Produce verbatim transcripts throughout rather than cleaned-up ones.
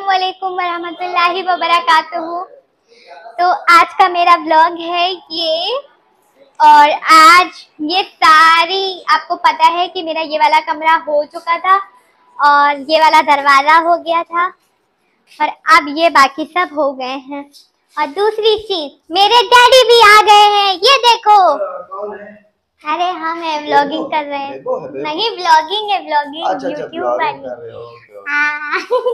अस्सलामुअलैकुम वरहमतुल्लाहि वबरकातुहू। तो आज का मेरा ब्लॉग है ये, और आज ये सारी आपको पता है कि मेरा ये वाला कमरा हो चुका था और ये वाला दरवाजा हो गया था और अब ये बाकी सब हो गए हैं। और दूसरी चीज, मेरे डैडी भी आ गए हैं, ये देखो। कौन है? अरे हम है व्लॉगिंग कर रहे हैं। देखो, देखो। नहीं व्लॉगिंग है, व्लॉगिंग अच्छा, अच्छा, यूट्यूब ब्लॉगिंग वाली। कर रहे हो। Okay, okay. हाँ।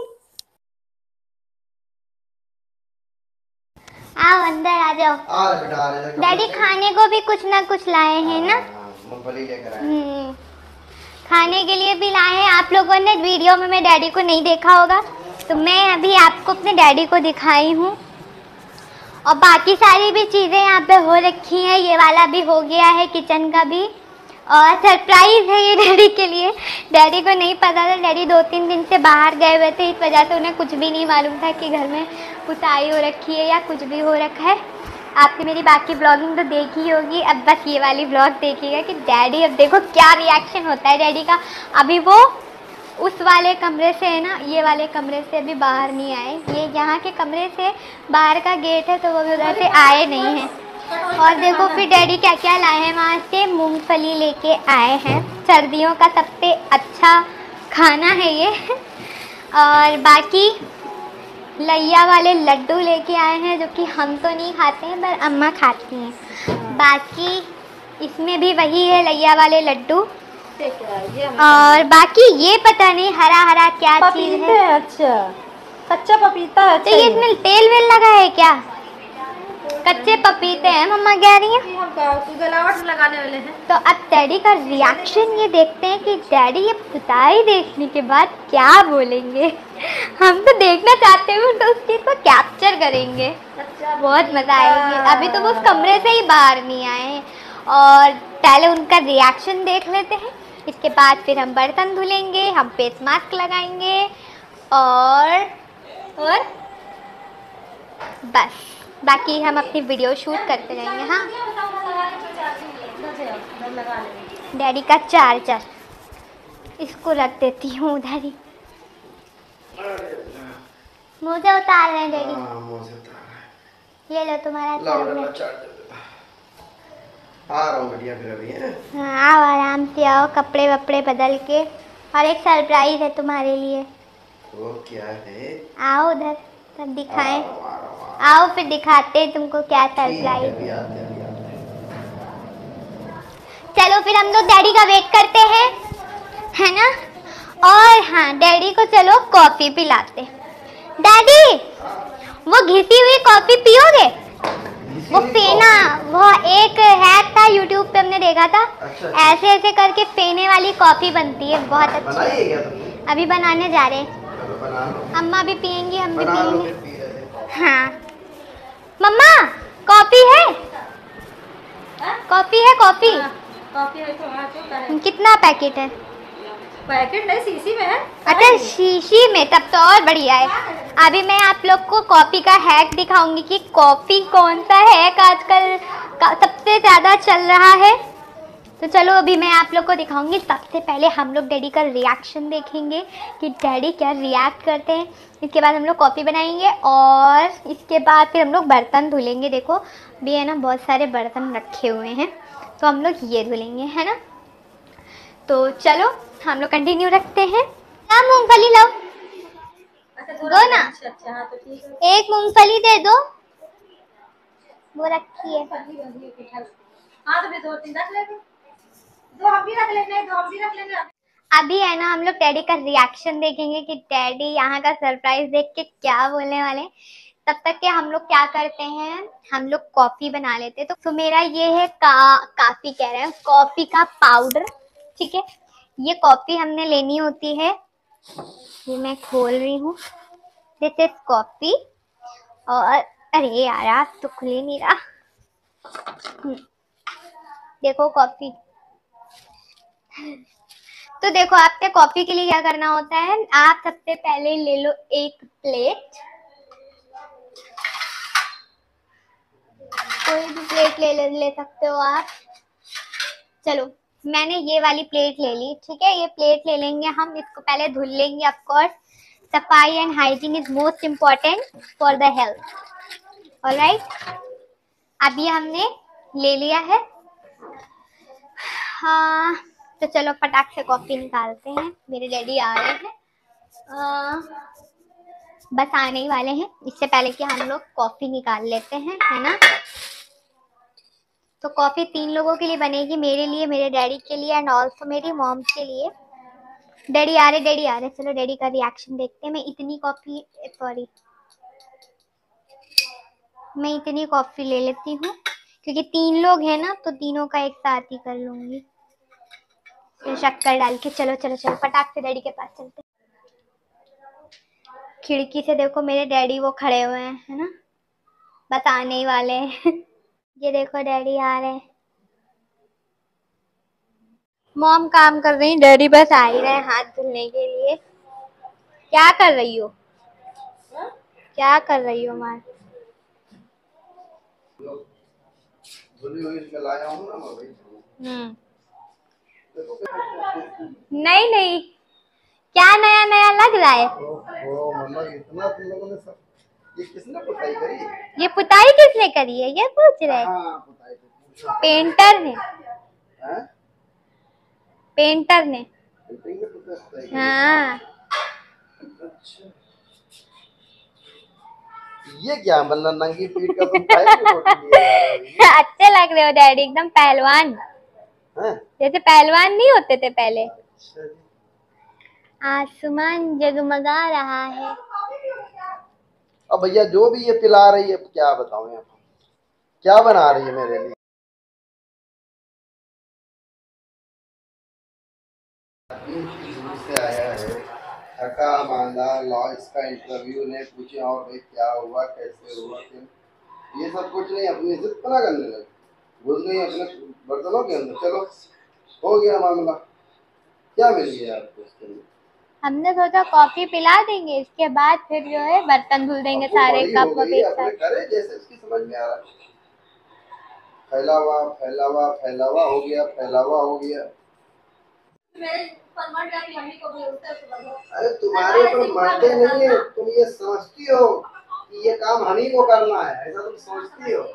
आओ अंदर आ जाओ। आ रहे बेटा, आ रहे। डैडी खाने को भी कुछ ना कुछ लाए हैं ना। मूंगफली लेकर आए। हम्म, खाने के लिए भी लाए हैं। आप लोगों ने वीडियो में मैं डैडी को नहीं देखा होगा, तो मैं अभी आपको अपने डैडी को दिखाई हूँ। और बाकी सारी भी चीज़ें यहाँ पे हो रखी हैं। ये वाला भी हो गया है, किचन का भी। और सरप्राइज है ये डैडी के लिए। डैडी को नहीं पता था, डैडी दो तीन दिन से बाहर गए हुए थे, इस वजह से उन्हें कुछ भी नहीं मालूम था कि घर में पुताई हो रखी है या कुछ भी हो रखा है। आपने मेरी बाकी ब्लॉगिंग तो देखी होगी, अब बस ये वाली ब्लॉग देखिएगा कि डैडी, अब देखो क्या रिएक्शन होता है डैडी का। अभी वो उस वाले कमरे से है ना, ये वाले कमरे से अभी बाहर नहीं आए। ये यहाँ के कमरे से बाहर का गेट है, तो वो उधर से आए नहीं हैं। और देखो फिर डैडी क्या क्या लाए हैं वहाँ से। मूंगफली लेके आए हैं, सर्दियों का सबसे अच्छा खाना है ये। और बाकी लैया वाले लड्डू लेके आए हैं, जो कि हम तो नहीं खाते हैं पर अम्मा खाती हैं। बाकी इसमें भी वही है, लैया वाले लड्डू। और बाकी ये पता नहीं हरा हरा क्या चीज़ है। अच्छा, कच्चा पपीता है। तो ये इसमें तेल वेल लगा है क्या? कच्चे पपीते हैं मम्मा कह रही हैं। हम गलावट लगाने वाले हैं। तो अब डैडी का रिएक्शन ये देखते हैं कि डैडी ये पुताई देखने के बाद क्या बोलेंगे। हम तो देखना चाहते हैं, तो उस चीज़ को कैप्चर करेंगे, बहुत मज़ा आएगी। अभी तो वो उस कमरे से ही बाहर नहीं आए हैं, और पहले उनका रिएक्शन देख लेते हैं। इसके बाद फिर हम बर्तन धुलेंगे, हम फेस मास्क लगाएंगे और और बस बाकी हम अपनी वीडियो शूट करते रहेंगे। हाँ, डैडी का चार्जर इसको रख देती हूँ उधर ही। मुझे उतार रहे हैं डैडी। हाँ, मुझे उतार रहे हैं। ये लो तुम्हारा चार्जर। आ रहा हूँ बढ़िया फिर अभी है। हाँ, आओ आराम से आओ, कपड़े वपड़े बदल के। और एक सरप्राइज है तुम्हारे लिए। वो क्या है? आओ उधर, तब दिखाएं। आओ फिर दिखाते हैं तुमको क्या सरप्राइज है। चलो फिर हम लोग डैडी का वेट करते हैं, है ना। और हाँ, डैडी को चलो कॉफी पिलाते। डैडी, वो घिसी हुई कॉफी पियोगे? वो फेना, वो एक हैक था यूट्यूब पे हमने देखा था। अच्छा, ऐसे ऐसे करके फेने वाली कॉफी बनती है, बहुत अच्छी। अभी बनाने जा रहे हैं। अम्मा भी पियेंगी, हम भी पियेंगे। हाँ मम्मा, कॉफी है? कॉफी है? कॉफी कॉफी है तो कितना पैकेट है? पैकेट नहीं, शीशी में है। अच्छा शीशी में, तब तो और बढ़िया है। अभी मैं आप लोग को कॉफ़ी का हैक दिखाऊंगी कि कॉफ़ी कौन सा हैक आजकल का सबसे ज़्यादा चल रहा है। तो चलो अभी मैं आप लोग को दिखाऊंगी। सबसे पहले हम लोग डैडी का रिएक्शन देखेंगे कि डैडी क्या रिएक्ट करते हैं। इसके बाद हम लोग कॉफ़ी बनाएंगे और इसके बाद फिर हम लोग बर्तन धुलेंगे। देखो भी है ना, बहुत सारे बर्तन रखे हुए हैं, तो हम लोग ये धुलेंगे, है ना। तो चलो हम लोग कंटिन्यू रखते हैं। हाँ, मूंगफली लाओ। दो ना। अच्छा, हाँ तो ठीक है। एक मूंगफली दे दो, वो रखी है। हाँ तो भी दो तीन रख लेंगे, दो हम भी रख लेंगे, दो हम भी रख लेंगे। अभी है ना, हम लोग डैडी का रिएक्शन देखेंगे कि डैडी यहाँ का सरप्राइज देख के क्या बोलने वाले। तब तक के हम लोग क्या करते हैं, हम लोग कॉफी बना लेते हैं। तो, तो मेरा ये है का काफी कह रहे हैं कॉफी का पाउडर, ठीक है। ये कॉफी हमने लेनी होती है, ये मैं खोल रही हूँ। This is coffee. और अरे यार, आज तो खुल ही नहीं रहा। देखो कॉफी। तो देखो, आपके कॉफी के लिए क्या करना होता है, आप सबसे पहले ले लो एक प्लेट। कोई भी प्लेट ले ले, ले सकते हो आप। चलो मैंने ये वाली प्लेट ले ली, ठीक है। ये प्लेट ले लेंगे हम, इसको पहले धुल लेंगे ऑफ कोर्स। सफाई and hygiene is most important for the health. Alright, अब ये हमने ले लिया है। हाँ, तो चलो फटाक से कॉफी निकालते हैं। मेरे डैडी आ रहे हैं, आ, बस आने ही वाले हैं। इससे पहले कि हम लोग कॉफी निकाल लेते हैं, है ना। तो कॉफी तीन लोगों के लिए बनेगी, मेरे लिए, मेरे डैडी के लिए एंड ऑल्सो मेरी मॉम के लिए। डैडी आ रहे, डैडी आ रहे। चलो डैडी का रिएक्शन देखते हैं। मैं इतनी कॉफी, सॉरी, मैं इतनी कॉफी ले लेती हूँ क्योंकि तीन लोग हैं ना, तो तीनों का एक साथ ही कर लूंगी। फिर शक्कर डाल के चलो चलो चलो फटाक से डैडी के पास चलते। खिड़की से देखो मेरे डैडी वो खड़े हुए हैं, है ना, बस आने ही वाले हैं। ये देखो डैडी आ रहे हैं। मॉम काम कर रही, डैडी बस आ ही रहे हैं हाथ धुलने के लिए। क्या कर रही हो, क्या कर रही हो माँ? हम्म, नहीं नहीं, क्या नया नया लग रहा है? ओ मम्मा, इतना तुम लोगों ने सब, ये किसने पुताई करी? ये पुताई किसने करी है, ये पूछ रहे? हाँ, पुताई तो पेंटर ने, हैं? पेंटर ने। पेंटिंग में पुताई करी? हाँ। अच्छा, ये क्या मतलब नंगी पीठ का तुम फाइल रिपोर्ट लिए जा रहे हो? अच्छे लग रहे हो डैडी, एकदम पहलवान, हैं? जैसे पहलवान नहीं होते थे पहले। अच्छा जी। आसमान जगमगा रहा है। अब भैया जो भी ये पिला रही है, क्या बताऊं यहाँ, क्या बना रही है मेरे लिए? से आया है, थका मांदा, लॉ इसका इंटरव्यू ने पूछे और भाई क्या हुआ, कैसे हुआ, क्यों, ये सब कुछ नहीं, अपनी इज्जत पना करने लगे, घुस गई अपने बर्तनों के अंदर। चलो हो गया मामला, क्या मिल गया आपको इसके अंदर? हमने सोचा कॉफी पिला देंगे, इसके बाद फिर जो है बर्तन धुल देंगे सारे कप वप एक साथ। करे जैसे इसकी समझ में आ रहा है। फैलावा फैलावा फैलावा हो गया, फैलावा हो गया। अरे तुम्हारे ऊपर मरते नहीं है, तुम ये समझती हो कि ये काम हम ही को करना है, ऐसा तुम समझती हो।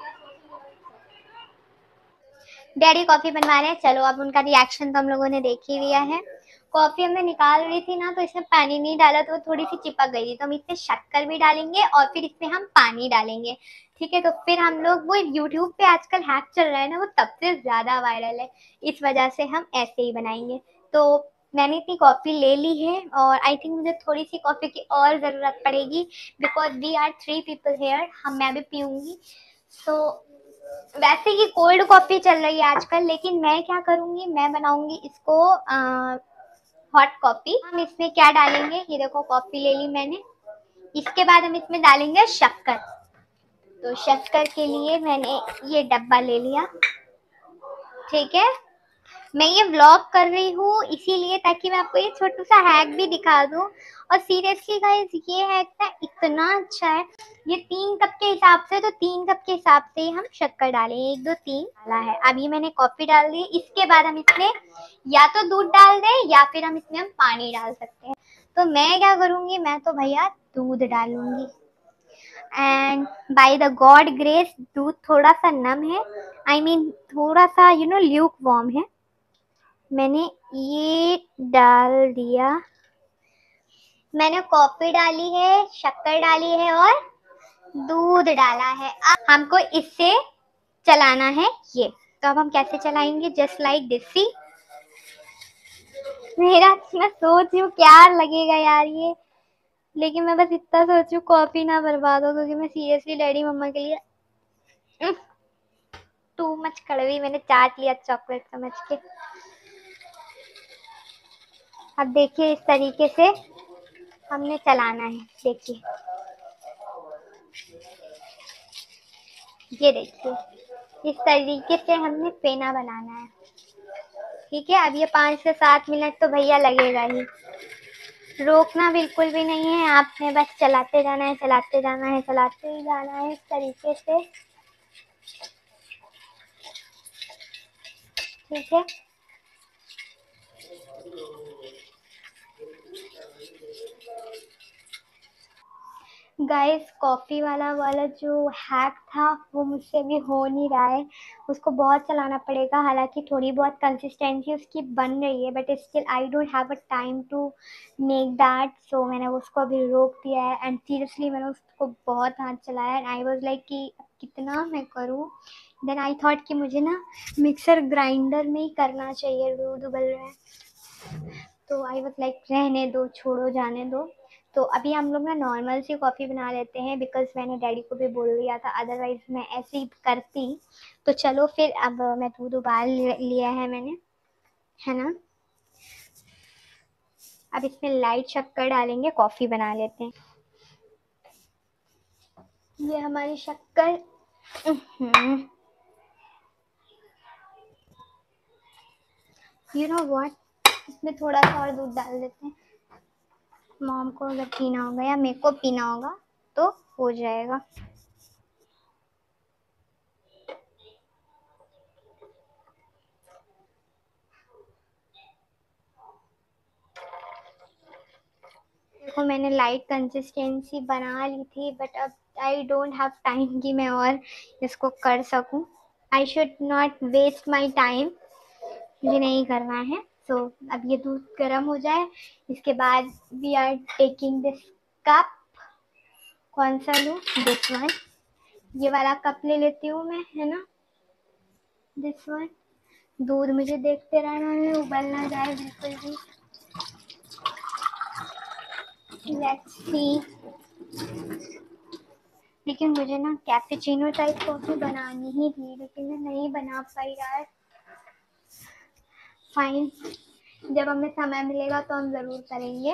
डैडी कॉफी बनवा रहे हैं। चलो अब उनका रिएक्शन तो हम लोगों ने देख ही लिया है। कॉफी हमने निकाल रही थी ना, तो इसमें पानी नहीं डाला तो वो थोड़ी सी चिपक गई थी, तो हम इसमें शक्कर भी डालेंगे और फिर इसमें हम पानी डालेंगे, ठीक है। तो फिर हम लोग, वो यूट्यूब पे आजकल हैक चल रहा है ना, वो तब से ज्यादा वायरल है, इस वजह से हम ऐसे ही बनाएंगे। तो मैंने इतनी कॉफी ले ली है और आई थिंक मुझे थोड़ी सी कॉफी की और जरूरत पड़ेगी, because we are three people here, हम मैं भी पीऊंगी। तो वैसे ही कोल्ड कॉफी चल रही है आजकल, लेकिन मैं क्या करूंगी, मैं बनाऊंगी इसको हॉट कॉफी। हम इसमें क्या डालेंगे, ये देखो कॉफी ले ली मैंने, इसके बाद हम इसमें डालेंगे शक्कर। तो शक्कर के लिए मैंने ये डब्बा ले लिया, ठीक है। मैं ये व्लॉग कर रही हूँ इसीलिए ताकि मैं आपको ये छोटा सा हैक भी दिखा दूँ। और सीरियसली गाइस, ये हैक ना इतना अच्छा है। ये तीन कप के हिसाब से, तो तीन कप के हिसाब से ही हम शक्कर डालें, एक दो तीन डाला है। अब ये मैंने कॉफी डाल दी, इसके बाद हम इसमें या तो दूध डाल दें या फिर हम इसमें हम पानी डाल सकते हैं। तो मैं क्या करूँगी, मैं तो भैया दूध डालूंगी। And by the God grace दूध थोड़ा सा नम है, आई I मीन mean, थोड़ा सा यू नो ल्यूक वार्म है। मैंने ये डाल दिया, मैंने कॉफी डाली है, शक्कर डाली है और दूध डाला है। अब हमको इससे चलाना है ये। तो अब हम कैसे चलाएंगे, जस्ट लाइक दिस। सी मेरा, मैं सोच रही हूँ क्या लगेगा यार ये, लेकिन मैं बस इतना सोच रही हूँ कॉफी ना बर्बाद हो, क्योंकि मैं सीरियसली डैडी मम्मा के लिए टू मच कड़वी मैंने चाट लिया चॉकलेट समझ के। अब देखिए इस तरीके से हमने चलाना है, देखिए ये देखिए इस तरीके से हमने पेना बनाना है, ठीक है। अब ये पाँच से सात मिनट तो भैया लगेगा ही, रोकना बिल्कुल भी नहीं है, आपने बस चलाते जाना है, चलाते जाना है, चलाते ही जाना है इस तरीके से, ठीक है। गाइस कॉफ़ी वाला वाला जो हैक था वो मुझसे अभी हो नहीं रहा है, उसको बहुत चलाना पड़ेगा। हालांकि थोड़ी बहुत कंसिस्टेंसी उसकी बन रही है, but still I don't have a time to make that, so मैंने उसको अभी रोक दिया है। एंड सीरियसली मैंने उसको बहुत हाथ चलाया एंड आई वाज लाइक कि कितना मैं करूँ। देन आई थॉट कि मुझे ना मिक्सर ग्राइंडर में ही करना चाहिए, दूध उबल रहा है तो आई वाज लाइक रहने दो, छोड़ो, जाने दो। तो अभी हम लोग ना नॉर्मल सी कॉफ़ी बना लेते हैं, बिकॉज मैंने डैडी को भी बोल दिया था, अदरवाइज मैं ऐसे ही करती। तो चलो फिर अब मैं दूध उबाल लिया है मैंने, है ना। अब इसमें लाइट शक्कर डालेंगे, कॉफ़ी बना लेते हैं। ये हमारी शक्कर, यू नो व्हाट, इसमें थोड़ा सा और दूध डाल देते हैं। मॉम को अगर पीना होगा या मेरे को पीना होगा तो हो जाएगा। देखो मैंने लाइट कंसिस्टेंसी बना ली थी, बट अब आई डोंट हैव टाइम कि मैं और इसको कर सकूं। I should not waste my time, मुझे नहीं करना है। सो so, अब ये दूध गर्म हो जाए, इसके बाद we are taking this cup. कौन सा लूँ? दिस वन, ये वाला कप ले लेती हूँ मैं, है ना, दिस वन। दूध मुझे देखते रहना है, उबल ना जाए बिल्कुल भी। Let's see. लेकिन मुझे ना कैपेचिनो टाइप कॉफ़ी बनानी ही थी, लेकिन मैं नहीं बना पाई यार। फाइन, जब हमें समय मिलेगा तो हम ज़रूर करेंगे।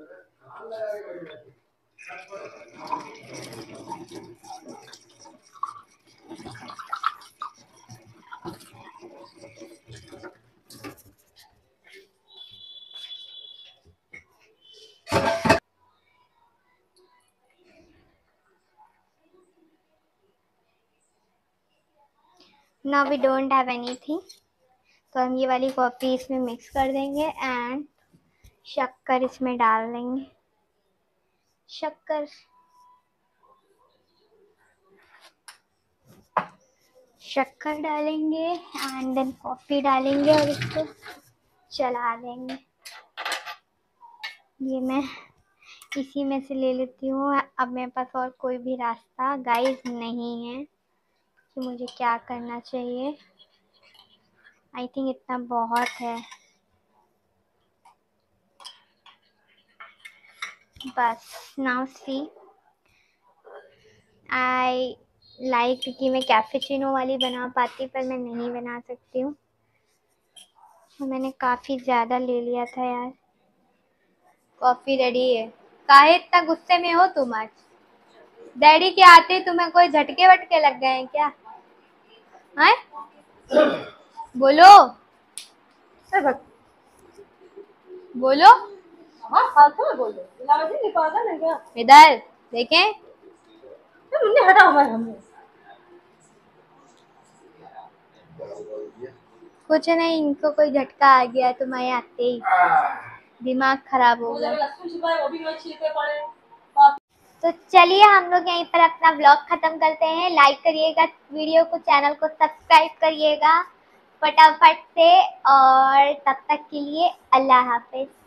Now we don't have anything, तो हम ये वाली कॉफ़ी इसमें मिक्स कर देंगे एंड शक्कर इसमें डाल देंगे। शक्कर शक्कर डालेंगे एंड देन कॉफ़ी डालेंगे और इसको चला देंगे। ये मैं इसी में से ले लेती हूँ। अब मेरे पास और कोई भी रास्ता गाइस नहीं है कि मुझे क्या करना चाहिए। आई थिंक इतना बहुत है, बस। नाउ सी, आई लाइक कि मैं कैपेचिनो वाली बना पाती, पर मैं नहीं बना सकती हूँ। तो मैंने काफ़ी ज़्यादा ले लिया था यार। कॉफ़ी रेडी है। काहे इतना गुस्से में हो तुम आज? डैडी के आते तुम्हें कोई झटके वटके लग गए हैं क्या? हैं? बोलो, बोलो। हाँ फालतू में बोल दो, इलाज नहीं पागल है क्या? इधर देखें। तो मुन्ने हटा हुआ है हमने। कुछ नहीं, इनको कोई झटका आ गया तुम्हारे आते ही, दिमाग खराब हो गया। लहसुन छिपाए वो भी मत छिलके पड़े। तो चलिए हम लोग यहीं पर अपना व्लॉग खत्म करते हैं। लाइक करिएगा वीडियो को, चैनल को सब्सक्राइब करिएगा फटाफट से, और तब तक के लिए अल्लाह हाफिज।